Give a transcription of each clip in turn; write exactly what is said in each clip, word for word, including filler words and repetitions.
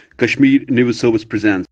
Kashmir News Service presents.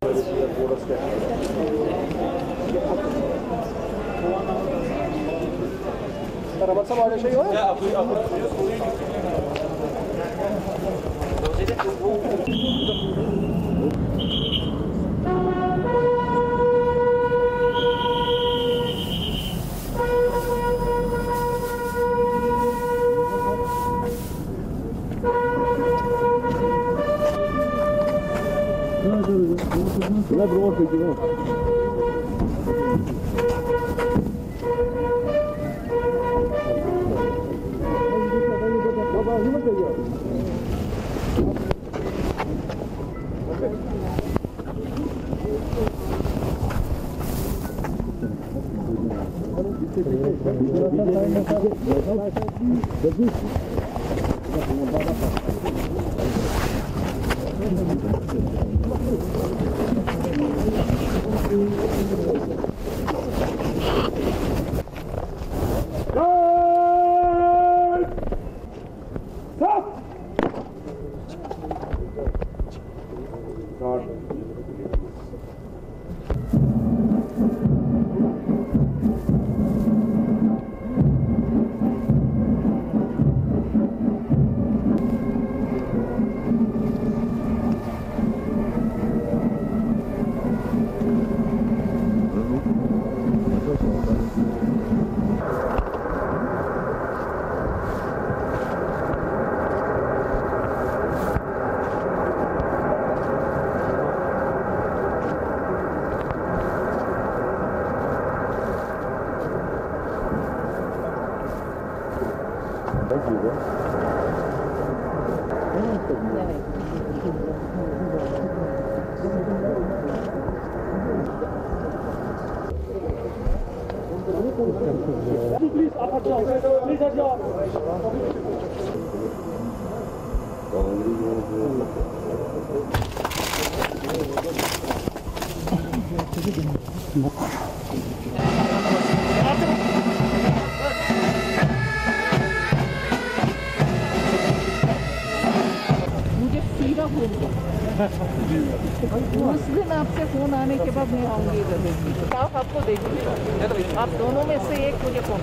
उस दिन आपसे फोन आने के बाद मैं आऊंगी इधर। स्टाफ आपको देखिए, आप दोनों में से एक मुझे फोन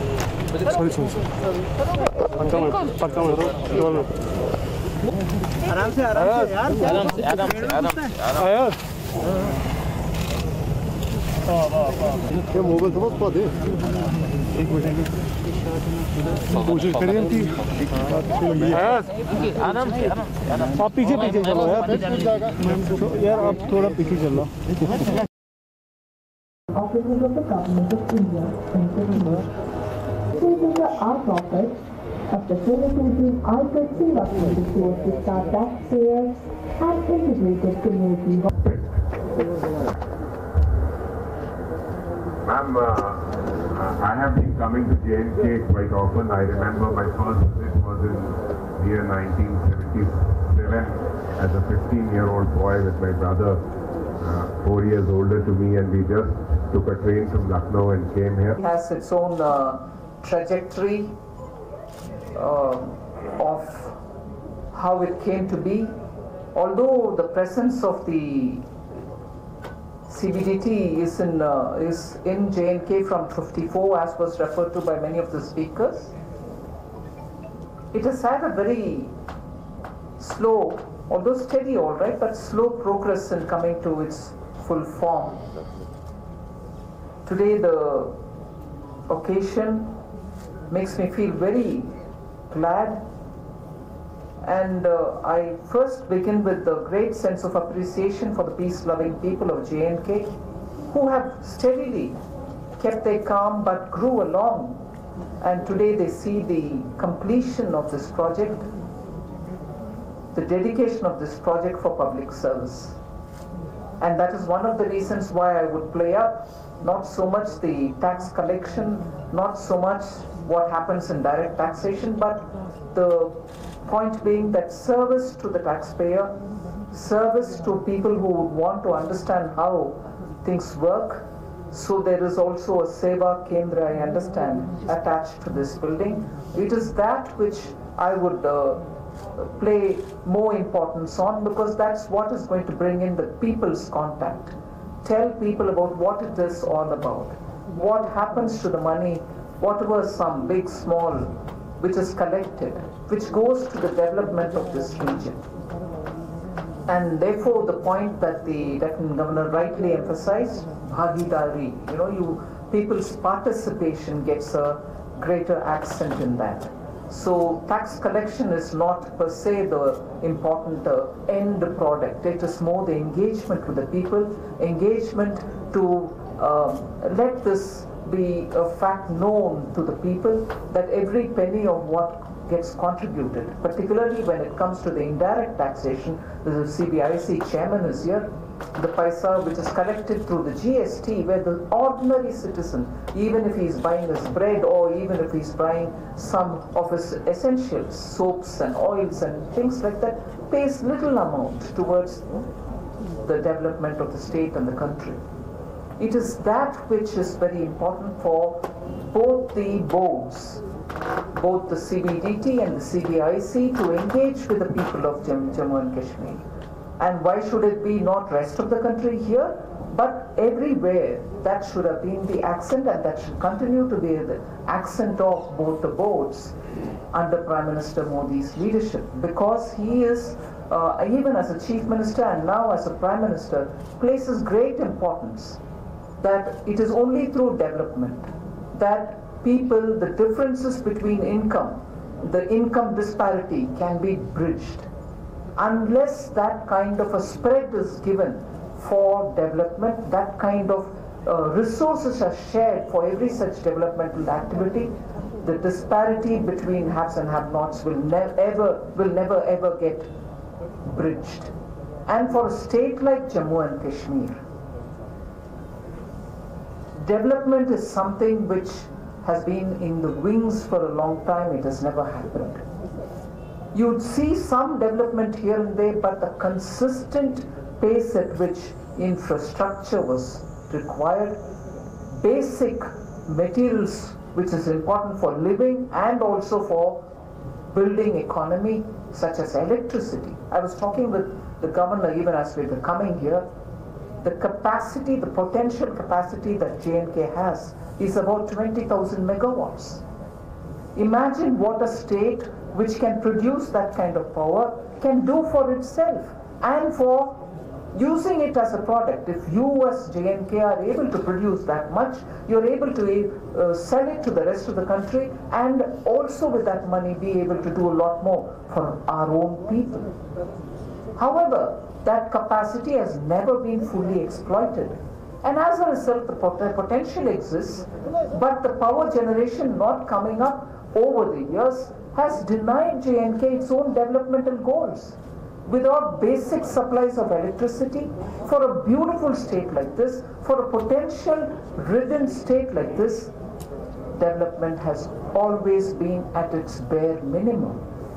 आराम से आराम से यार आराम से आराम से आराम से आराम ये मोबाइल तो बहुत दे एक मिनट कोशिश करिए कि आराम से आराम से आप पीछे पीछे चलो यार यार आप थोड़ा पीछे चलो Officers of the Government of India in Srinagar. This is the art office of facilitating ICAR Seva service towards the taxpayers and integrated community. Ma'am, uh, I have been coming to J N K quite often. I remember my first visit was in the year nineteen seventy-seven as a fifteen-year-old boy with my brother, uh, four years older to me, and we just took a train from Lucknow and came here. It has its own uh, trajectory uh, of how it came to be. Although the presence of the C B D T is in uh, is in J N K from fifty-four, as was referred to by many of the speakers, it has had a very slow, although steady, all right, but slow progress in coming to its full form. Today, the occasion makes me feel very glad. And uh, I first begin with the great sense of appreciation for the peace-loving people of J N K who have steadily kept their calm but grew along. And today they see the completion of this project, the dedication of this project for public service. And that is one of the reasons why I would play up not so much the tax collection, not so much what happens in direct taxation, but the point being that service to the taxpayer, service to people who would want to understand how things work. So there is also a Seva Kendra, I understand, attached to this building. It is that which I would uh, play more importance on, because that's what is going to bring in the people's contact. Tell people about what it is all about. What happens to the money, whatever sum, big, small, which is collected, which goes to the development of this region. And therefore, the point that the Lieutenant Governor rightly emphasized, bhagidari, you know, you people's participation gets a greater accent in that. So tax collection is not per se the important uh, end product. It is more the engagement with the people, engagement to uh, let this be a fact known to the people that every penny of what gets contributed, particularly when it comes to the indirect taxation, the C B I C chairman is here, the paisa which is collected through the G S T, where the ordinary citizen, even if he's buying his bread or even if he's buying some of his essentials, soaps and oils and things like that, pays little amount towards the development of the state and the country. It is that which is very important for both the boards, both the C B D T and the C B I C, to engage with the people of Jammu and Kashmir. And why should it be not rest of the country here, but everywhere? That should have been the accent, and that should continue to be the accent of both the boards under Prime Minister Modi's leadership, because he is, uh, even as a Chief Minister and now as a Prime Minister, places great importance that it is only through development that people, the differences between income, the income disparity can be bridged. Unless that kind of a spread is given for development, that kind of uh, resources are shared for every such developmental activity, the disparity between haves and have-nots will never ever will never ever get bridged. And for a state like Jammu and Kashmir, development is something which has been in the wings for a long time. It has never happened. You'd see some development here and there, but the consistent pace at which infrastructure was required, basic materials which is important for living and also for building economy, such as electricity. I was talking with the governor even as we were coming here. The capacity, the potential capacity that J and K has is about twenty thousand megawatts. Imagine what a state which can produce that kind of power can do for itself and for using it as a product. If you as J and K are able to produce that much, you're able to uh, sell it to the rest of the country, and also with that money be able to do a lot more for our own people. However, that capacity has never been fully exploited. And as a result, the pot- potential exists, but the power generation not coming up over the years has denied J and K its own developmental goals. Without basic supplies of electricity, for a beautiful state like this, for a potential ridden state like this, development has always been at its bare minimum.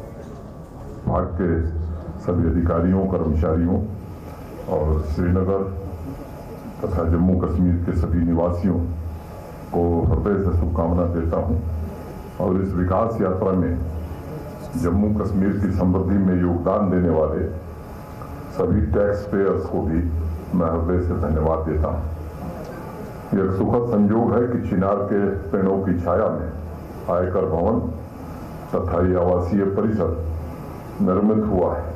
भाग के सभी अधिकारियों, कर्मचारियों और श्रीनगर तथा जम्मू कश्मीर के सभी निवासियों को हृदय से शुभकामना देता हूं, और इस विकास यात्रा में जम्मू कश्मीर की समृद्धि में योगदान देने वाले सभी टैक्स पेयर्स को भी मैं हृदय से धन्यवाद देता हूं। यह एक सुखद संयोग है कि चिनार के पेड़ों की छाया में आयकर भवन तथा ये आवासीय परिसर निर्मित हुआ है।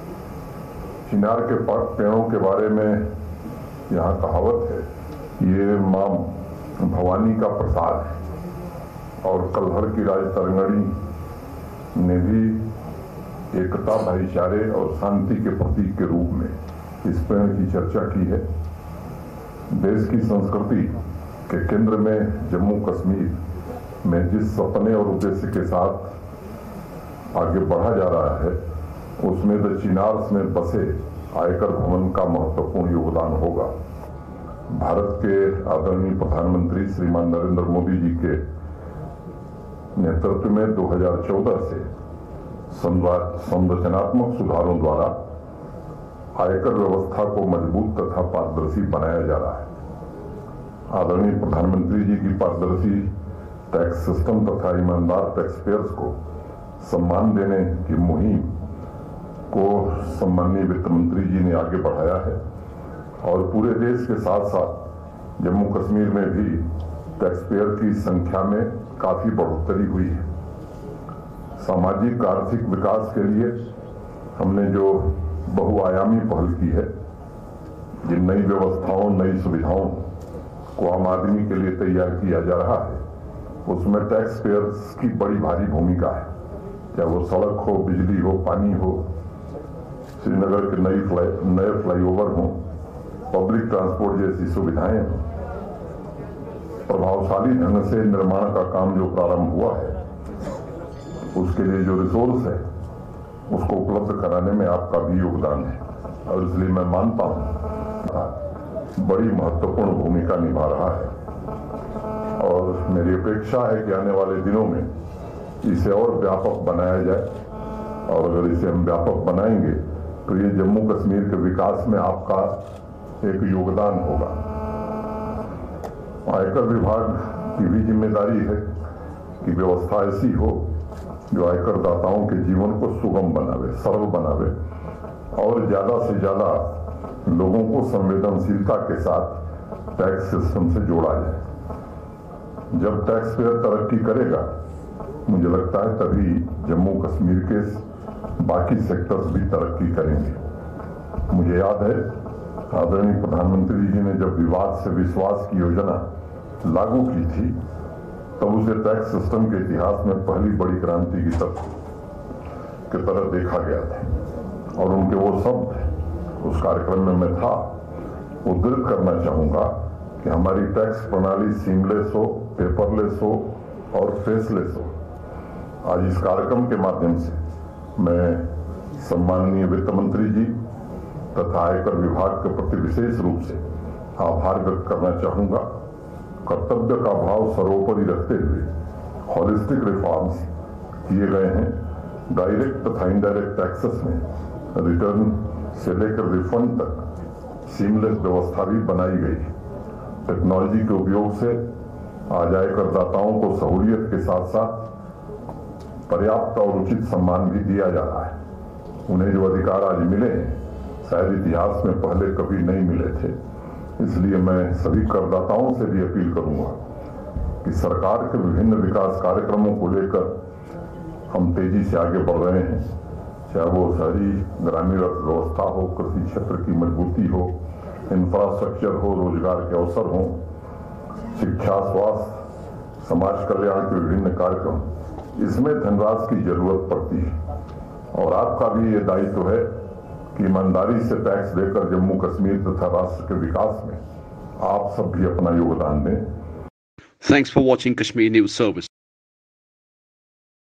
चिनार के पेड़ों के बारे में यहाँ कहावत है, ये माँ भवानी का प्रसाद है, और कलहर की राज तरंगड़ी ने भी एकता, भाईचारे और शांति के प्रतीक के रूप में इस पेड़ की चर्चा की है। देश की संस्कृति के केंद्र में जम्मू कश्मीर में जिस सपने और उद्देश्य के साथ आगे बढ़ा जा रहा है, उसमें द चिनार्स में बसे आयकर भवन का महत्वपूर्ण योगदान होगा। भारत के आदरणीय प्रधानमंत्री श्रीमान नरेंद्र मोदी जी के नेतृत्व में दो हज़ार चौदह से संरचनात्मक सुधारों द्वारा आयकर व्यवस्था को मजबूत तथा पारदर्शी बनाया जा रहा है। आदरणीय प्रधानमंत्री जी की पारदर्शी टैक्स सिस्टम तथा ईमानदार टैक्स पेयर्स को सम्मान देने की मुहिम को सम्माननीय वित्त मंत्री जी ने आगे बढ़ाया है और पूरे देश के साथ साथ जम्मू कश्मीर में भी टैक्स पेयर की संख्या में काफी बढ़ोतरी हुई है। सामाजिक आर्थिक विकास के लिए हमने जो बहुआयामी पहल की है, जिन नई व्यवस्थाओं नई सुविधाओं को आम आदमी के लिए तैयार किया जा रहा है, उसमें टैक्स पेयर्स की बड़ी भारी भूमिका है। चाहे वो सड़क हो, बिजली हो, पानी हो, श्रीनगर के नई फ्लाई नए फ्लाईओवर हो, पब्लिक ट्रांसपोर्ट जैसी सुविधाएं हों। प्रभावशाली ढंग से निर्माण का काम जो प्रारंभ हुआ है, उसके लिए जो रिसोर्स है उसको उपलब्ध कराने में आपका भी योगदान है और इसलिए मैं मानता हूं बड़ी महत्वपूर्ण भूमिका निभा रहा है और मेरी अपेक्षा है कि आने वाले दिनों में इसे और व्यापक बनाया जाए और अगर इसे हम व्यापक बनाएंगे तो ये जम्मू कश्मीर के विकास में आपका एक योगदान होगा। आयकर विभाग की भी जिम्मेदारी है कि व्यवस्था ऐसी हो जो आयकर दाताओं के जीवन को सुगम बनावे, सरल बनावे और ज्यादा से ज्यादा लोगों को संवेदनशीलता के साथ टैक्स सिस्टम से जोड़ा जाए। जब टैक्स पेयर तरक्की करेगा, मुझे लगता है तभी जम्मू कश्मीर के बाकी सेक्टर्स भी तरक्की करेंगे। मुझे याद है आदरणीय प्रधानमंत्री जी ने जब विवाद से विश्वास की योजना लागू की थी, तब उसे टैक्स सिस्टम के इतिहास में पहली बड़ी क्रांति की तरह की तरह देखा गया था और उनके वो शब्द उस कार्यक्रम में मैं था, उद्धृत करना चाहूंगा कि हमारी टैक्स प्रणाली सीमलेस हो, पेपरलेस हो और फेसलेस हो। आज इस कार्यक्रम के माध्यम से मैं सम्माननीय वित्त मंत्री जी तथा आयकर विभाग के प्रति विशेष रूप से आभार व्यक्त करना चाहूंगा। कर्तव्य का भाव सर्वोपरि रखते हुए हॉलिस्टिक रिफॉर्म्स किए गए हैं। डायरेक्ट तथा इनडायरेक्ट टैक्सेस में रिटर्न से लेकर रिफंड तक सीमलेस व्यवस्था भी बनाई गई है। टेक्नोलॉजी के उपयोग से आज आयकरदाताओं को सहूलियत के साथ साथ पर्याप्त और उचित सम्मान भी दिया जा रहा है। उन्हें जो अधिकार आज मिले हैं, शायद इतिहास में पहले कभी नहीं मिले थे। इसलिए मैं सभी करदाताओं से भी अपील करूंगा कि सरकार के विभिन्न विकास कार्यक्रमों को लेकर हम तेजी से आगे बढ़ रहे हैं, चाहे वो शहरी ग्रामीण अर्थव्यवस्था हो, कृषि क्षेत्र की मजबूती हो, इंफ्रास्ट्रक्चर हो, रोजगार के अवसर हो, शिक्षा, स्वास्थ्य, समाज कल्याण के विभिन्न कार्यक्रम, इसमें धनराशि की जरूरत पड़ती है और आपका भी ये दायित्व है कि ईमानदारी से टैक्स देकर जम्मू कश्मीर तथा राष्ट्र के विकास में आप सब भी अपना योगदान दें। Thanks for watching Kashmir News Service.